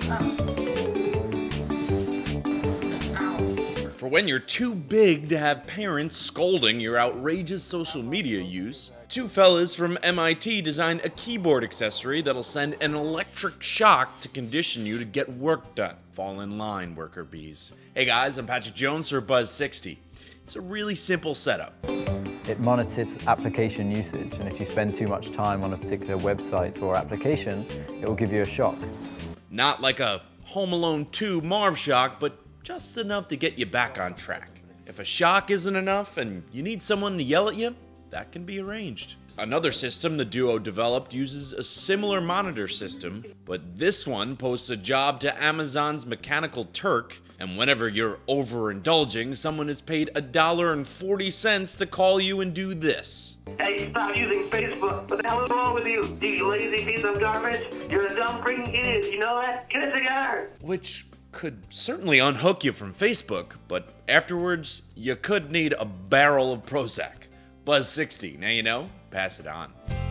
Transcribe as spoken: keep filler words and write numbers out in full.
For when you're too big to have parents scolding your outrageous social media use, two fellas from M I T designed a keyboard accessory that'll send an electric shock to condition you to get work done. Fall in line, worker bees. Hey guys, I'm Patrick Jones for Buzz sixty. It's a really simple setup. It monitors application usage, and if you spend too much time on a particular website or application, it will give you a shock. Not like a Home Alone two Marv shock, but just enough to get you back on track. If a shock isn't enough and you need someone to yell at you, that can be arranged. Another system the duo developed uses a similar monitor system, but this one posts a job to Amazon's Mechanical Turk, and whenever you're overindulging, someone is paid a dollar and forty cents to call you and do this. Hey, stop using Facebook. What the hell is wrong with you? You lazy piece of garbage. You're a dumb freaking idiot. You know that? Get it together. Which could certainly unhook you from Facebook, but afterwards, you could need a barrel of Prozac. Buzz sixty, now you know, pass it on.